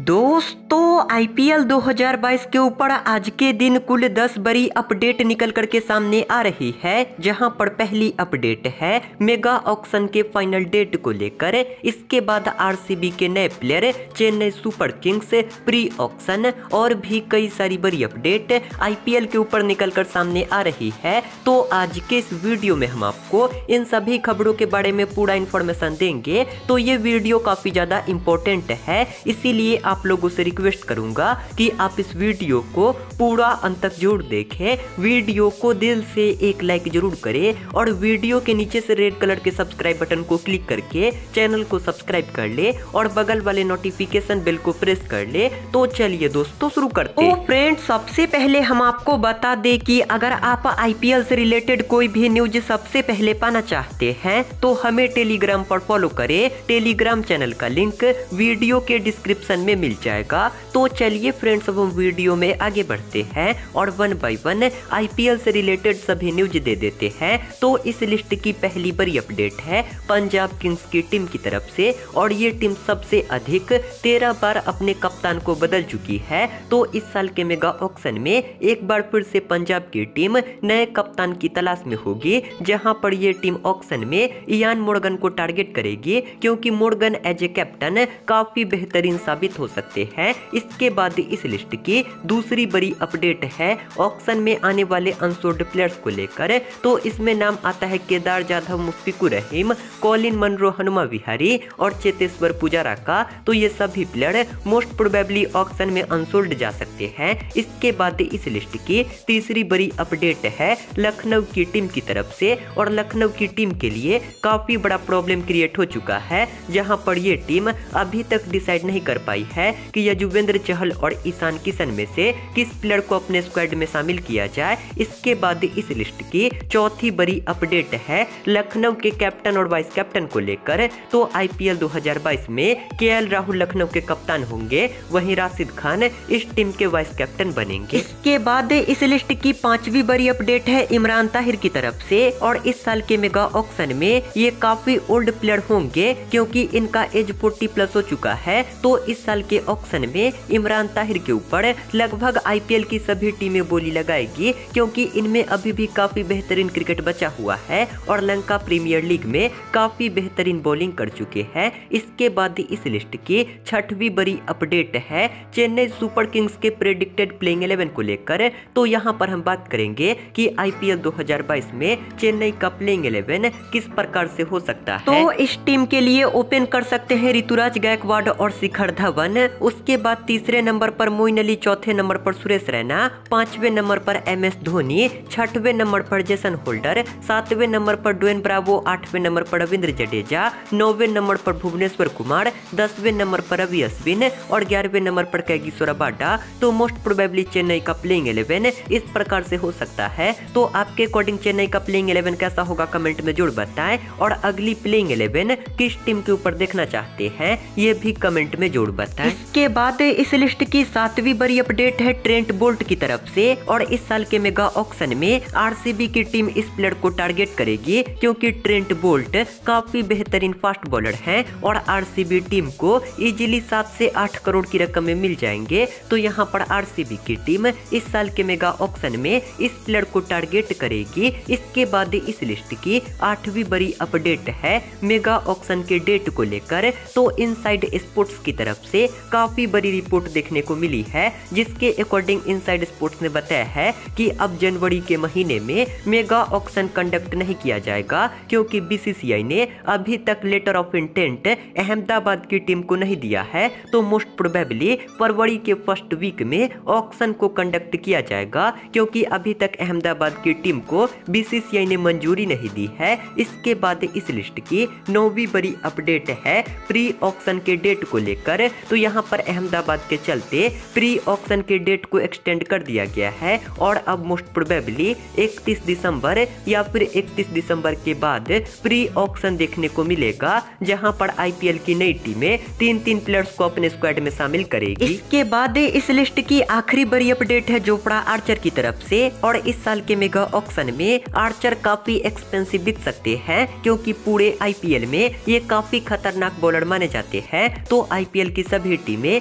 दोस्तों आईपीएल 2022 के ऊपर आज के दिन कुल 10 बड़ी अपडेट निकल करके सामने आ रही है। जहां पर पहली अपडेट है मेगा ऑक्शन के फाइनल डेट को लेकर। इसके बाद आरसीबी के नए player, Chennai super kings, pre auction और भी कई सारी बड़ी अपडेट आईपीएल के ऊपर निकल कर सामने आ रही है। तो आज के इस वीडियो में हम आपको इन सभी खबरों के बारे में पूरा इन्फॉर्मेशन देंगे। तो ये वीडियो काफी ज्यादा इंपॉर्टेंट है, इसीलिए आप लोगों से रिक्वेस्ट करूंगा कि आप इस वीडियो को पूरा अंत तक जरूर देखें। वीडियो को दिल से एक लाइक जरूर करें और वीडियो के नीचे से रेड कलर के सब्सक्राइब बटन को क्लिक करके चैनल को सब्सक्राइब कर ले और बगल वाले नोटिफिकेशन बेल को प्रेस कर ले। तो चलिए दोस्तों शुरू करते हैं। तो फ्रेंड्स सबसे पहले हम आपको बता दें कि अगर आप आईपीएल से रिलेटेड कोई भी न्यूज सबसे पहले पाना चाहते हैं तो हमें टेलीग्राम पर फॉलो करें। टेलीग्राम चैनल का लिंक वीडियो के डिस्क्रिप्शन में मिल जाएगा। तो चलिए फ्रेंड्स अब हम वीडियो में आगे बढ़ते हैं और वन बाय वन आईपीएल से रिलेटेड सभी न्यूज दे देते हैं। तो इस लिस्ट की पहली बड़ी अपडेट है पंजाब किंग्स की टीम की तरफ से और ये टीम सबसे अधिक 13 बार अपने कप्तान को बदल चुकी है। तो इस साल के मेगा ऑक्शन में एक बार फिर से पंजाब की टीम नए कप्तान की तलाश में होगी, जहां पर ये टीम ऑक्शन में इयान मोर्गन को टारगेट करेगी, क्योंकि मोर्गन एज ए कैप्टन काफी बेहतरीन साबित हो सकते हैं। इसके बाद इस लिस्ट की दूसरी बड़ी अपडेट है ऑक्शन में आने वाले अनसोल्ड प्लेयर्स को लेकर। तो इसमें नाम आता है केदार जाधव, मुश्फिकुर रहीम, कॉलिन मनरो, हनुमा विहारी और चेतेश्वर पुजारा का। तो ये सभी प्लेयर मोस्ट प्रोबेबली ऑक्शन में अनसोल्ड जा सकते हैं। इसके बाद इस लिस्ट की तीसरी बड़ी अपडेट है लखनऊ की टीम की तरफ से और लखनऊ की टीम के लिए काफी बड़ा प्रॉब्लम क्रिएट हो चुका है, जहां पर ये टीम अभी तक डिसाइड नहीं कर पाई है कि युजवेंद्र चहल और ईशान किशन में से किस प्लेयर को अपने स्क्वाड में शामिल किया जाए। इसके बाद इस लिस्ट की चौथी बड़ी अपडेट है लखनऊ के कैप्टन और वाइस कैप्टन को लेकर। तो आईपीएल 2022 में केएल राहुल लखनऊ के कप्तान होंगे, वहीं राशिद खान इस टीम के वाइस कैप्टन बनेंगे। इसके बाद इस लिस्ट की पांचवी बड़ी अपडेट है इमरान ताहिर की तरफ से और इस साल के मेगा ऑक्शन में ये काफी ओल्ड प्लेयर होंगे, क्योंकि इनका एज 40+ हो चुका है। तो इस साल के ऑक्शन में इमरान ताहिर के ऊपर लगभग आईपीएल की सभी टीमें बोली लगाएगी, क्योंकि इनमें अभी भी काफी बेहतरीन क्रिकेट बचा हुआ है और लंका प्रीमियर लीग में काफी बेहतरीन बॉलिंग कर चुके हैं। इसके बाद इस लिस्ट की छठवीं बड़ी अपडेट है चेन्नई सुपर किंग्स के प्रेडिक्टेड प्लेइंग 11 को लेकर। तो यहाँ पर हम बात करेंगे कि आईपीएल 2022 में चेन्नई का प्लेइंग 11 किस प्रकार से हो सकता है। तो इस टीम के लिए ओपन कर सकते हैं ऋतुराज गायकवाड और शिखर धवन। उसके बाद तीसरे नंबर पर मोइन अली, चौथे नंबर पर सुरेश रैना, पांचवें नंबर पर एमएस धोनी, छठवें नंबर पर जेसन होल्डर, सातवें नंबर पर ड्वेन ब्रावो, आठवें नंबर पर रविंद्र जडेजा, नौवें नंबर पर भुवनेश्वर कुमार, 10वें नंबर पर रवि अश्विन और 11वें नंबर पर कैगिसो रबाडा। तो मोस्ट प्रोबेबली चेन्नई का प्लेइंग 11 इस प्रकार से हो सकता है। तो आपके अकॉर्डिंग चेन्नई का प्लेइंग 11 कैसा होगा कमेंट में जरूर बताएं और अगली प्लेइंग 11 किस टीम के ऊपर देखना चाहते हैं ये भी कमेंट में जरूर बताएं। इसके बाद इस लिस्ट की सातवीं बड़ी अपडेट है ट्रेंट बोल्ट की तरफ से और इस साल के मेगा ऑक्शन में आरसीबी की टीम इस प्लेयर को टारगेट करेगी, क्योंकि ट्रेंट बोल्ट काफी बेहतरीन फास्ट बॉलर हैं और आरसीबी टीम को इजीली 7 से 8 करोड़ की रकम में मिल जाएंगे। तो यहाँ पर आरसीबी की टीम इस साल के मेगा ऑक्शन में इस प्लेयर को टारगेट करेगी। इसके बाद इस लिस्ट की आठवीं बड़ी अपडेट है मेगा ऑक्शन के डेट को लेकर। तो इनसाइड स्पोर्ट्स की तरफ से काफी बड़ी रिपोर्ट देखने को मिली है, जिसके अकॉर्डिंग इनसाइड स्पोर्ट्स ने बताया है कि अब जनवरी के महीने में मेगा ऑक्शन कंडक्ट नहीं किया जाएगा, क्योंकि बीसीसीआई ने अभी तक लेटर ऑफ इंटेंट अहमदाबाद की टीम को नहीं दिया है। तो मोस्ट प्रोबेबली फरवरी के फर्स्ट वीक में ऑक्शन को कंडक्ट किया जाएगा, क्योंकि अभी तक अहमदाबाद की टीम को बीसीसीआई ने मंजूरी नहीं दी है। इसके बाद इस लिस्ट की 9वीं बड़ी अपडेट है प्री ऑक्शन के डेट को लेकर। तो यहाँ पर अहमदाबाद के चलते प्री ऑक्शन के डेट को एक्सटेंड कर दिया गया है और अब मोस्ट प्रोबेबली 31 दिसंबर या फिर 31 दिसंबर के बाद प्री ऑक्शन देखने को मिलेगा, जहां पर आईपीएल की नई टीमें 3-3 प्लेयर्स को अपने स्क्वाड में शामिल करेगी। इसके बाद इस लिस्ट की आखिरी बड़ी अपडेट है जोफ्रा आर्चर की तरफ से और इस साल के मेगा ऑक्शन में आर्चर काफी एक्सपेंसिव बिक सकते हैं, क्योंकि पूरे आईपीएल में ये काफी खतरनाक बॉलर माने जाते हैं। तो आईपीएल की सभी टीमें इस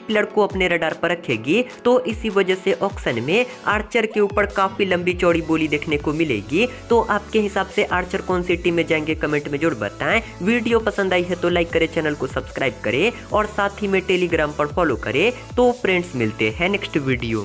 प्लेयर को अपने रडार पर रखेगी। तो इसी वजह से ऑक्शन में आर्चर के ऊपर काफी लंबी चौड़ी बोली देखने को मिलेगी। तो आपके हिसाब से आर्चर कौन सी टीम में जाएंगे कमेंट में जरूर बताएं। वीडियो पसंद आई है तो लाइक करें, चैनल को सब्सक्राइब करें और साथ ही में टेलीग्राम पर फॉलो करें। तो फ्रेंड्स मिलते हैं नेक्स्ट वीडियो।